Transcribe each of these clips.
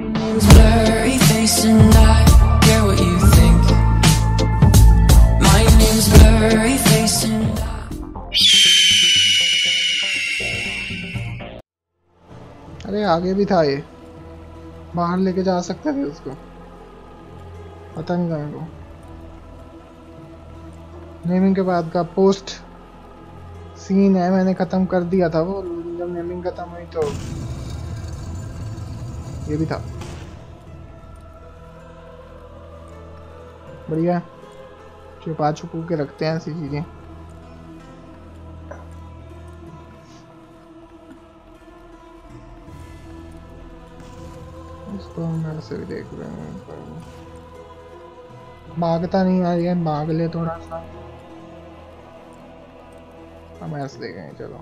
name's blurry face and I care what you think. My name's blurry face and अरे आगे भी था ये, बाहर लेके जा सकते थे उसको, पता नहीं था मेरे को। नेमिंग के बाद का पोस्ट सीन है, मैंने खत्म कर दिया था वो, जब नेमिंग खत्म हुई तो ये भी था। बढ़िया, छुपा छुपू के रखते हैं ऐसी चीजें। इसको हम ऐसे भी देख रहे हैं, भागता नहीं आ रही है, भाग ले थोड़ा सा, हम ऐसे देखेंगे। चलो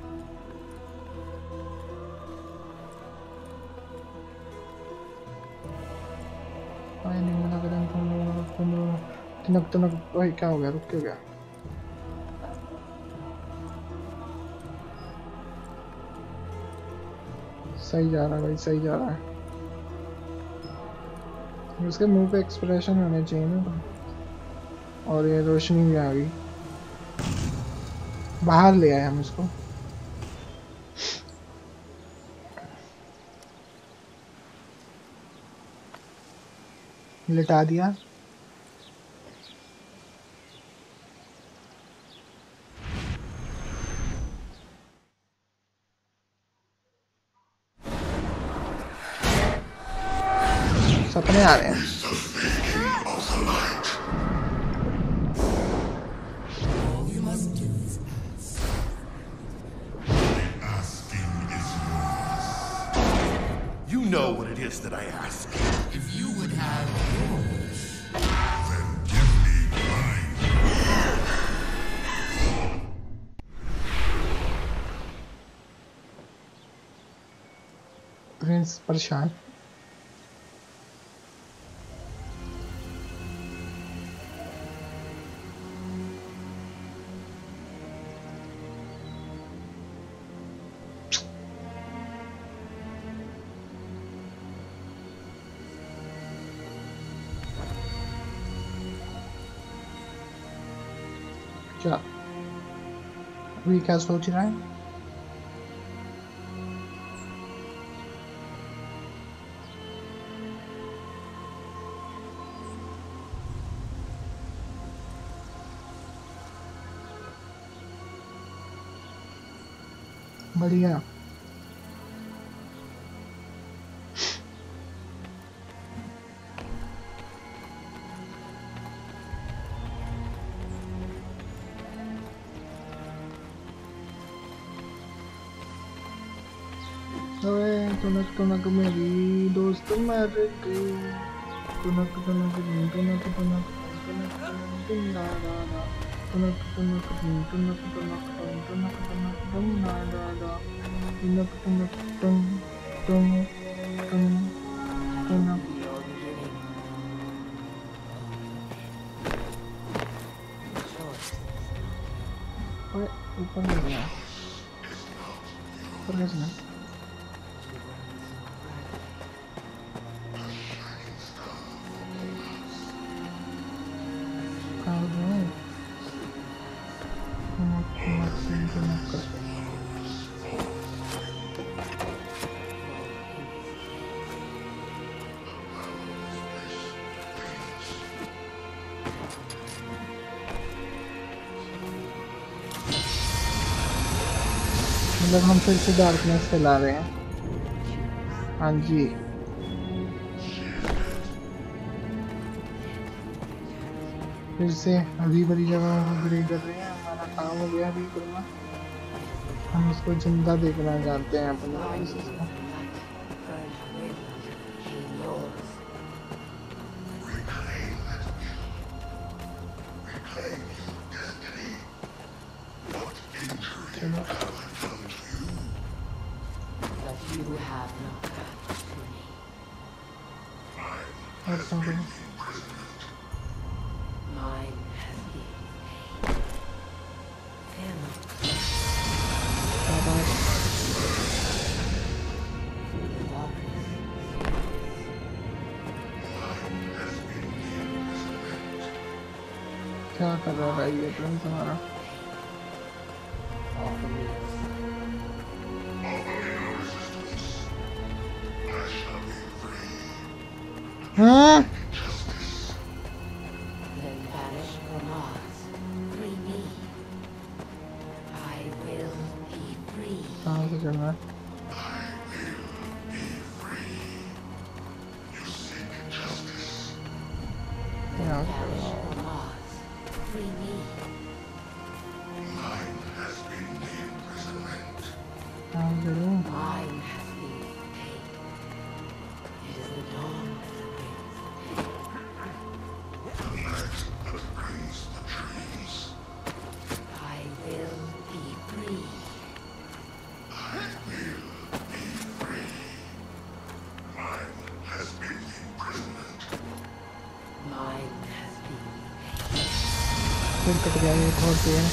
तिनक तिनक, भाई क्या हो गया, रुक क्यों गया? सही जा रहा है भाई, सही जा रहा है। उसके मुंह पे एक्सप्रेशन होने चाहिए ना। और ये रोशनी भी आ गई, बाहर ले आए हम इसको। लिटा दिया। सपने आ रहे हैं। You know what it is that I ask. If you would have yours, then give me mine. Prince परेशान। क्या अभी क्या सोच रहा है? बढ़िया। तुनक तुनक मेरी दोस्त मर गई, तुनक तुनक तुनक तुनक तुनक तुनक तुनक तुनक तुनक तुनक तुनक तुनक तुनक। ऊपर में गया, ऊपर कैसे? मतलब हम फिर से डार्कनेस फैला रहे हैं। हाँ जी, फिर से अभी बड़ी जगह को ग्रे कर रहे हैं। हमारा काम हो गया अभी करना, हम इसको जिंदा देखना चाहते हैं अपने। क्या कर रहा है ये प्रिंस हमारा? हाँ? कहाँ से चल रहा है? यहाँ से चल रहा है। कहाँ से चलूँ? फिर कट गया ये एक और पेड़।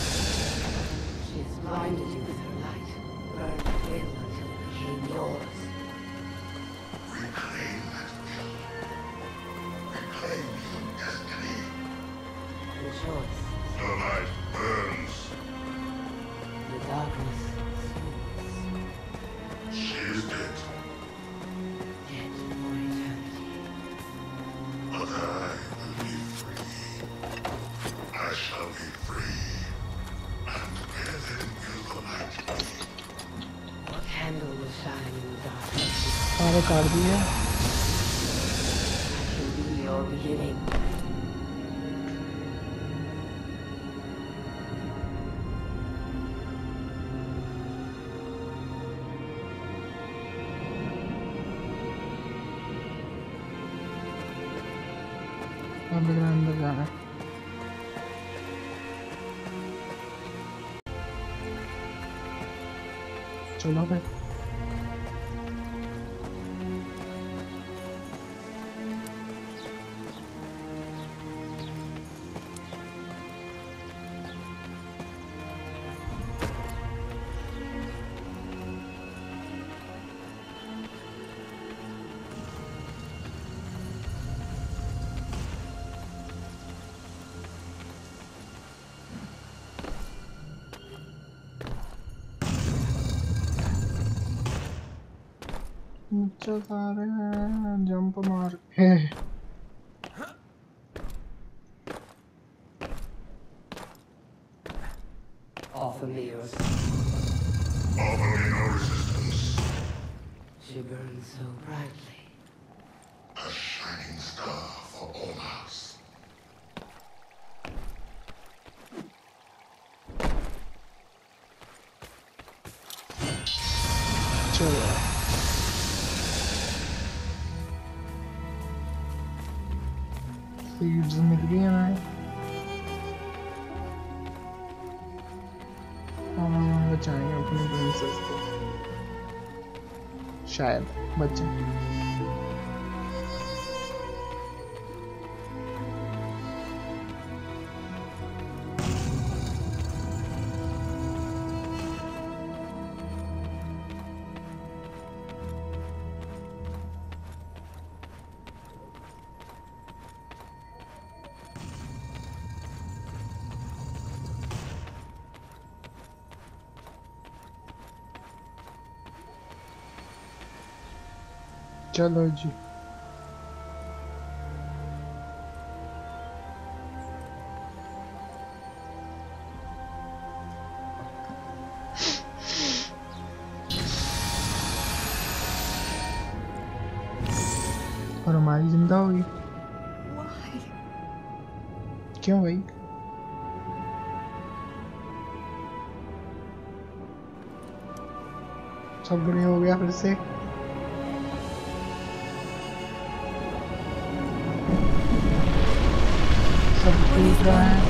सारे काट दिए। अब अंदर जाना है। चलो भाई। नीचे जा रहे हैं जंप मार के। Offer me yours. Offer me no resistance. She burns so brightly. A shining star for all us. चलो सीड्स मिल गई हमें। हम बचाएंगे अपनी प्रिंसेस को, शायद बचे। चलो जी और हमारी जिंदा होगी। क्यों भाई? सब ग्रे हो गया फिर से। सब टूट रहा है।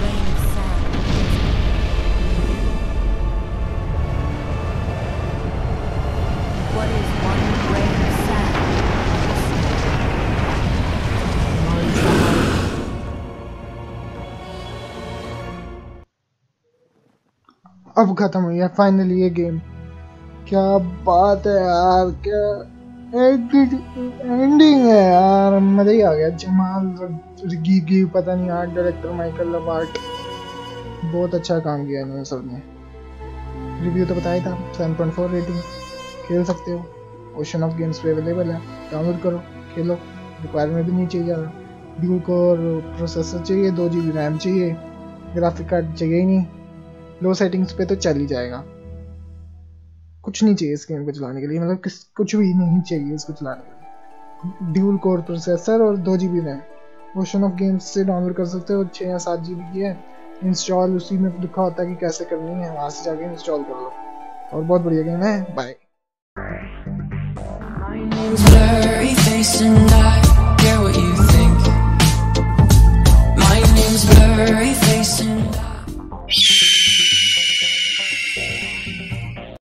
अब खत्म हो गया फाइनली ये गेम। क्या बात है यार, क्या एंडिंग है यार, मजा ही आ गया। जमाल गिव पता नहीं, आर्ट डायरेक्टर माइकल लबार्ट, बहुत अच्छा काम किया इन्होंने सब ने। रिव्यू तो बताया था, 7.4 रेटिंग। खेल सकते हो, ओशन ऑफ गेम्स पे अवेलेबल है, डाउनलोड करो खेलो। रिक्वायरमेंट भी नहीं चाहिए ज़्यादा, ड्यूल कोर प्रोसेसर चाहिए, 2 GB रैम चाहिए, ग्राफिक कार्ड चाहिए ही नहीं, लो सेटिंग्स पे तो चल ही जाएगा। कुछ नहीं चाहिए इस गेम को चलाने के लिए, मतलब कुछ भी नहीं चाहिए इसको चलाने के लिए। ड्यूल कोर प्रोसेसर और 2 GB RAM. Ocean of games से डाउनलोड कर सकते हो, 6 या 7 GB की है। इंस्टॉल उसी में लिखा होता है कि कैसे करनी है, वहाँ से जाके इंस्टॉल कर लो। और बहुत बढ़िया गेम है। Bye. My name's blurry face and I care what you think. My name's blurry